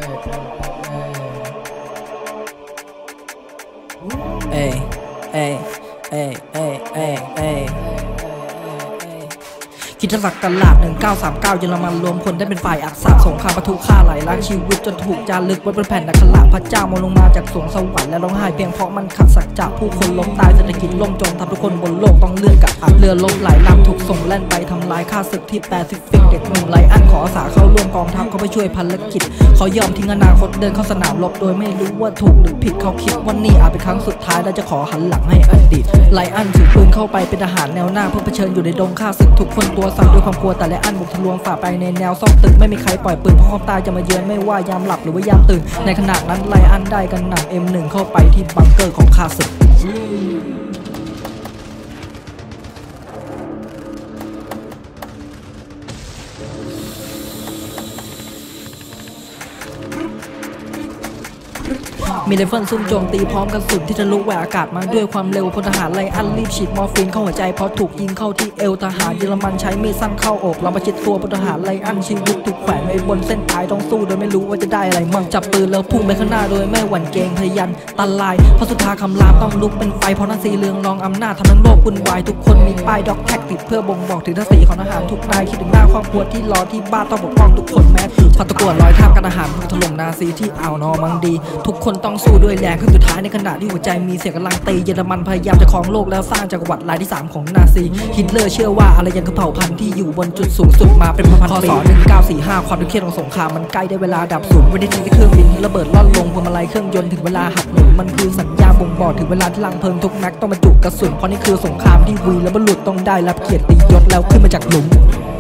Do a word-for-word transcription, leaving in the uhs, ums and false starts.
เอ้เอ้เอ้เอ้เอ้เอ้คิดจะสักตลาดหนึ่งเก้าสามเก้าเยอรมันรวมพลได้เป็นฝ่ายอักษรสงครามปะทุฆ่าไหลล้างชีวิตจนถูกจารึกไว้บนแผ่นอักขระพระเจ้ามองลงมาจากสวงสวรรค์และร้องไห้เพียงเพราะมันขัดสัจจะผู้คนล้มตายเศรษฐกิจล่มจมทำทุกคนบนโลกต้องเลื่อนกับอับเรือลบหลายลำถูกส่งแล่นไปทำลายข้าศึกที่แปซิฟิกเด็กหนุ่มไลอันขออาสาเข้าร่วมกองทัพเขาไปช่วยภารกิจเขายอมทิ้งอนาคตเดินเข้าสนามรบโดยไม่รู้ว่าถูกหรือผิดเขาคิดว่านี่อาจเป็นครั้งสุดท้ายและจะขอหันหลังให้อดีตไลอันถือปืนเข้าไปเป็นทหารแนวหน้าเพื่อเผชิญอยู่ในดงข้าศึกทุกคนตัวสั่นด้วยความกลัวแต่ไลอันบุกทะลวงฝ่าไปในแนวซอกตึกไม่มีใครปล่อยปืนเพราะความตายจะมาเยือนไม่ว่ายามหลับหรือว่ายามตื่นในขณะนั้นไลอันได้กันหนำ เอ็ม หนึ่ง เข้าไปที่บังเกอร์ของข้าศึกมีไรเฟิลซุ่มโจมตีพร้อมกระสุนที่ทะลุแหวกอากาศมาด้วยความเร็วพลทหารไลอันรีบฉีดมอร์ฟีนเข้าหัวใจเพราะถูกยิงเข้าที่เอวทหารเยอรมันใช้มีดสั้นเข้าอกเราประชิดตัวพลทหารไลอันชีวิตถูกแขวนไว้บนเส้นตายต้องสู้โดยไม่รู้ว่าจะได้อะไรมั่งจับปืนแล้วพุ่งไปข้างหน้าโดยไม่หวั่นเกรงพยันตันลายเพราะสุดท้ายคำรามต้องลุกเป็นไฟเพราะนาซีเรืองรองอำนาจทำทั้งโลกวุ่นวายทุกคนมีป้ายด็อกแท็กติดเพื่อบ่งบอกถึงทัศนีของทหารทุกนายคิดถึงหน้าครอบครัวที่รอที่บ้านต้องปกป้องทุกคนแม้พันตะกั่วลอยท่ามกันทหารถล่มนาซีที่อ่าวนอร์มังดีทุกคนต้องสู้ด้วยแรงขึ้นสุดท้ายในขณะที่หัวใจมีเสียงกำลังตีเยอรมันพยายามจะครองโลกแล้วสร้างจักรวรรดิรายที่สามของนาซีฮิตเลอร์เชื่อว่าอารยันคือเผ่าพันธุ์ที่อยู่บนจุดสูงสุดมาเป็นพันๆปีหนึ่งเก้าสี่ห้าความตึงเครียดของสงครามมันใกล้ได้เวลาดับสูญวินาทีที่เครื่องบินระเบิดล่อนลงพวงมาลัยเครื่องยนต์ถึงเวลาหักหมุนมันคือสัญญาบ่งบอกถึงเวลาที่ลังเพลิงทุกแม็กต้องบรรจุกระสุนเพราะนี่คือสงครามที่วีและบรรลุต้องได้รับเกียรติยศแล้วขึ้นมาจากหลุม